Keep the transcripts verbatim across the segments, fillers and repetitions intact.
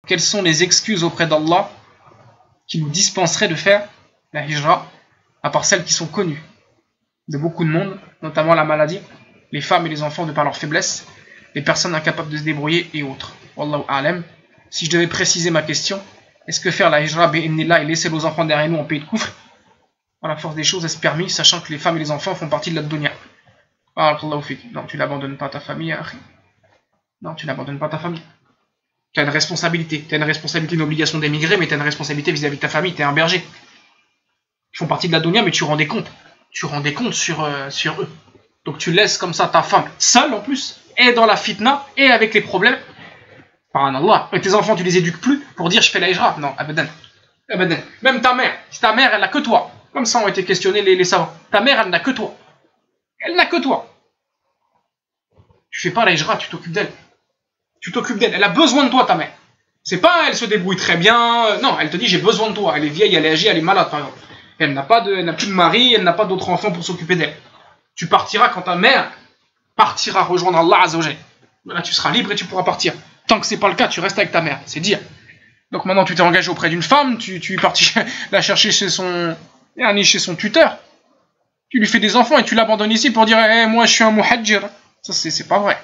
quelles sont les excuses auprès d'Allah qui nous dispenseraient de faire la hijra, à part celles qui sont connues de beaucoup de monde, notamment la maladie, les femmes et les enfants de par leur faiblesse, les personnes incapables de se débrouiller et autres. Wallahu a'lam. Si je devais préciser ma question, est-ce que faire la hijra bi'idhnillah et laisser nos enfants derrière nous en pays de kufr, à la force des choses, est-ce permis, sachant que les femmes et les enfants font partie de la dunya? Non, tu n'abandonnes pas ta famille, akhi. Non, tu n'abandonnes pas ta famille. Tu as une responsabilité. Tu as une responsabilité, une obligation d'émigrer, mais tu as une responsabilité vis-à-vis de ta famille. Tu es un berger. Ils font partie de la dunya, mais tu rends des comptes. Tu rends des comptes sur, euh, sur eux. Donc tu laisses comme ça ta femme seule en plus, et dans la fitna, et avec les problèmes. Par un Allah. Et tes enfants, tu les éduques plus pour dire je fais la hijra. Non, abadan. Abadan. Même ta mère, si ta mère, elle n'a que toi. Comme ça ont été questionnés les, les savants. Ta mère, elle n'a que toi. Elle n'a que toi. Tu fais pas la hijra, tu t'occupes d'elle. Tu t'occupes d'elle. Elle a besoin de toi, ta mère. C'est pas elle se débrouille très bien. Non, elle te dit j'ai besoin de toi. Elle est vieille, elle est âgée, elle est malade, par exemple. Elle n'a pas de, elle n'a plus de mari, elle n'a pas d'autres enfants pour s'occuper d'elle. Tu partiras quand ta mère partira rejoindre Allah Azza wa Jalla. Là, tu seras libre et tu pourras partir. Tant que c'est pas le cas, tu restes avec ta mère. C'est dire. Donc maintenant, tu t'es engagé auprès d'une femme, tu, tu es parti la chercher chez son, chez son tuteur. Tu lui fais des enfants et tu l'abandonnes ici pour dire hey, moi je suis un muhajir. Ça c'est pas vrai.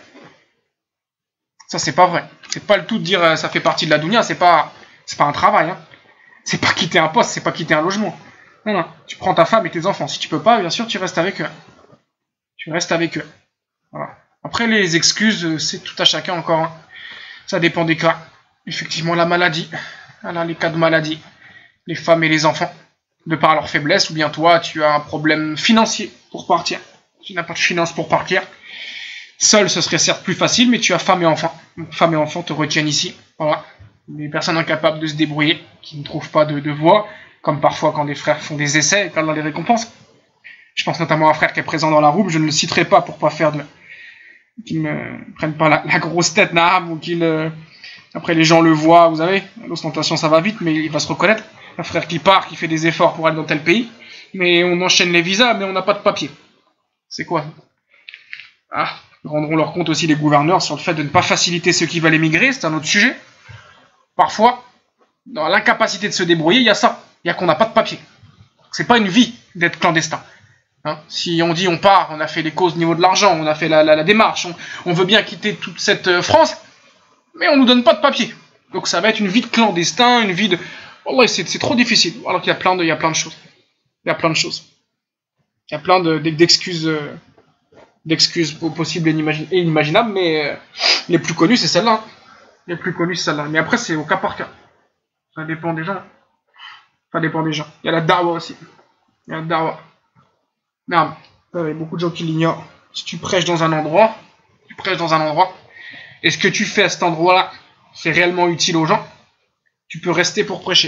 Ça c'est pas vrai. C'est pas le tout de dire ça fait partie de la dunya, c'est pas c'est pas un travail. Hein. C'est pas quitter un poste, c'est pas quitter un logement. Non, non. Tu prends ta femme et tes enfants. Si tu peux pas, bien sûr, tu restes avec eux. Tu restes avec eux. Voilà. Après les excuses, c'est tout à chacun encore. Hein. Ça dépend des cas. Effectivement, la maladie. Voilà, les cas de maladie. Les femmes et les enfants. De par leur faiblesse, ou bien toi, tu as un problème financier pour partir. Tu n'as pas de finances pour partir. Seul, ce serait certes plus facile, mais tu as femme et enfant. Donc, femme et enfant te retiennent ici. Voilà. Les personnes incapables de se débrouiller, qui ne trouvent pas de, de voie, comme parfois quand des frères font des essais et qu'Allah les récompense. Je pense notamment à un frère qui est présent dans la roue, je ne le citerai pas pour pas faire de... qu'il ne me prenne pas la, la grosse tête, naam, ou qu'il... Euh... Après, les gens le voient, vous savez, l'ostentation, ça va vite, mais il va se reconnaître. Un frère qui part, qui fait des efforts pour aller dans tel pays, mais on enchaîne les visas, mais on n'a pas de papier. C'est quoi? Ah, ils rendront leur compte aussi les gouverneurs sur le fait de ne pas faciliter ceux qui veulent émigrer, c'est un autre sujet. Parfois, dans l'incapacité de se débrouiller, il y a ça. Il y a qu'on n'a pas de papier. C'est pas une vie d'être clandestin. Hein, si on dit on part, on a fait les causes au niveau de l'argent, on a fait la, la, la démarche, on, on veut bien quitter toute cette euh, France, mais on nous donne pas de papier. Donc ça va être une vie de clandestin, une vie de... Wallah, c'est, c'est trop difficile. Alors qu'il y a plein de, il y a plein de choses. Il y a plein de choses. Il y a plein de, d'excuses, euh, d'excuses possibles et inimaginables, mais euh, les plus connues, c'est celle-là. Hein. Les plus connues, c'est celle-là. Mais après, c'est au cas par cas. Ça dépend des gens. Ça dépend des gens. Il y a la da'wa aussi. Il y a la da'wa. Non, il y a beaucoup de gens qui l'ignorent. Si tu prêches dans un endroit, tu prêches dans un endroit, et ce que tu fais à cet endroit-là, c'est réellement utile aux gens, tu peux rester pour prêcher.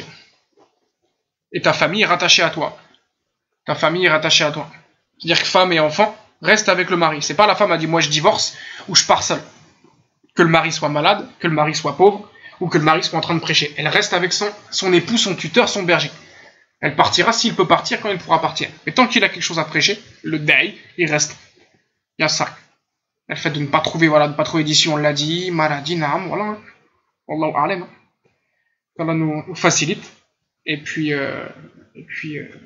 Et ta famille est rattachée à toi. Ta famille est rattachée à toi. C'est-à-dire que femme et enfant restent avec le mari. C'est pas la femme a dit moi je divorce ou je pars seule. Que le mari soit malade, que le mari soit pauvre, ou que le mari soit en train de prêcher. Elle reste avec son, son époux, son tuteur, son berger. Elle partira s'il peut partir quand il pourra partir. Mais tant qu'il a quelque chose à prêcher, le daï, il reste. Il y a ça. Le fait de ne pas trouver, voilà, de ne pas trouver d'ici, on l'a dit, maladie, naam, voilà. Wallahu a'lam. Allah nous, nous facilite. Et puis, euh, et puis, euh,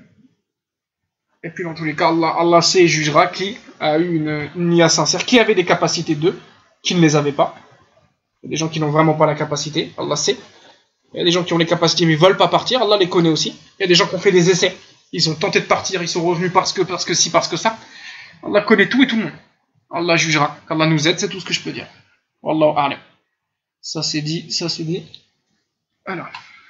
et puis dans tous les cas, Allah, Allah sait et jugera qui a eu une, une nia sincère, qui avait des capacités d'eux, qui ne les avaient pas. Il y a des gens qui n'ont vraiment pas la capacité, Allah sait. Il y a des gens qui ont les capacités mais ne veulent pas partir, Allah les connaît aussi. Il y a des gens qui ont fait des essais, ils ont tenté de partir, ils sont revenus parce que, parce que si, parce que ça. Allah connaît tout et tout le monde. Allah jugera, qu'Allah nous aide, c'est tout ce que je peux dire. Wallahu a'lam. Ça c'est dit, ça c'est dit. Alors.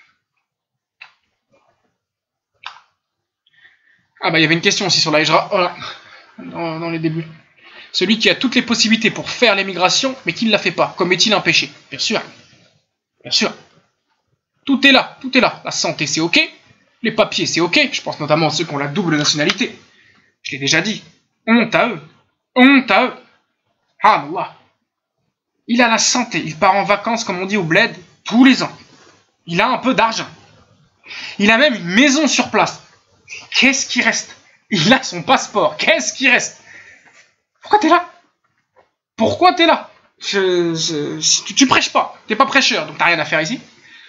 Ah bah il y avait une question aussi sur la hijra, voilà, dans, dans les débuts. Celui qui a toutes les possibilités pour faire l'émigration, mais qui ne la fait pas, commet-il un péché? Bien sûr. Bien sûr. Tout est là, tout est là. La santé c'est ok, les papiers c'est ok, je pense notamment à ceux qui ont la double nationalité. Je l'ai déjà dit. Honte à eux. Honte à eux. Ah Allah. Il a la santé, il part en vacances, comme on dit, au bled, tous les ans. Il a un peu d'argent. Il a même une maison sur place. Qu'est-ce qui reste? Il a son passeport. Qu'est-ce qui reste? Pourquoi t'es là? Pourquoi t'es là? je, je, tu, tu prêches pas. T'es pas prêcheur, donc t'as rien à faire ici.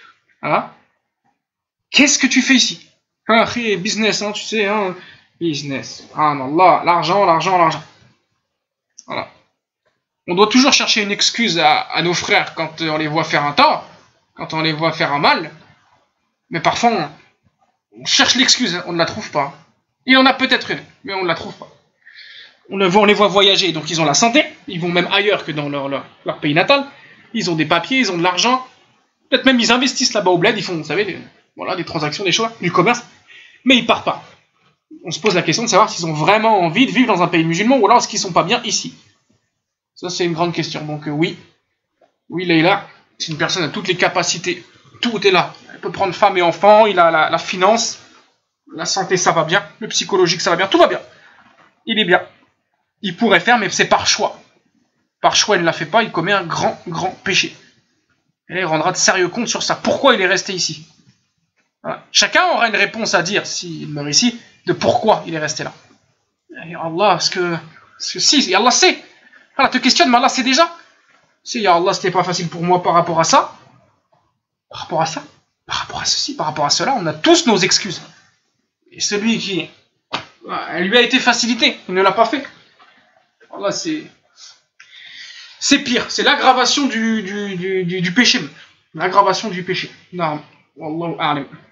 Hein? Qu'est-ce que tu fais ici? Hein, business, hein, tu sais, hein, business. Ah non, là, l'argent, l'argent, l'argent. Voilà. On doit toujours chercher une excuse à, à nos frères quand on les voit faire un tort, quand on les voit faire un mal. Mais parfois, on, on cherche l'excuse, on ne la trouve pas. Il y en a peut-être une, mais on ne la trouve pas. On, le voit, on les voit voyager, donc ils ont la santé, ils vont même ailleurs que dans leur, leur, leur pays natal. Ils ont des papiers, ils ont de l'argent. Peut-être même ils investissent là-bas au bled, ils font, vous savez, des, voilà, des transactions, des choix, du commerce. Mais ils partent pas. On se pose la question de savoir s'ils ont vraiment envie de vivre dans un pays musulman ou alors est-ce qu'ils sont pas bien ici. Ça, c'est une grande question. Donc, euh, oui, oui, Leïla, c'est une personne à toutes les capacités. Tout est là. Elle peut prendre femme et enfant, il a la, la finance, la santé, ça va bien, le psychologique, ça va bien, tout va bien. Il est bien. Il pourrait faire, mais c'est par choix. Par choix, il ne la fait pas, il commet un grand, grand péché. Et là, il rendra de sérieux compte sur ça. Pourquoi il est resté ici? Voilà. Chacun aura une réponse à dire, s'il meurt ici, de pourquoi il est resté là. Et Allah, parce que, parce que si, Allah sait. Allah te questionne, mais Allah sait déjà. Si, ya Allah, c'était pas facile pour moi par rapport à ça. Par rapport à ça. Par rapport à ceci, par rapport à cela, on a tous nos excuses. Et celui qui, elle lui a été facilitée, il ne l'a pas fait. Allah, c'est, c'est pire. C'est l'aggravation du, du, du, du, du péché. L'aggravation du péché. Non, Wallahu a'lam.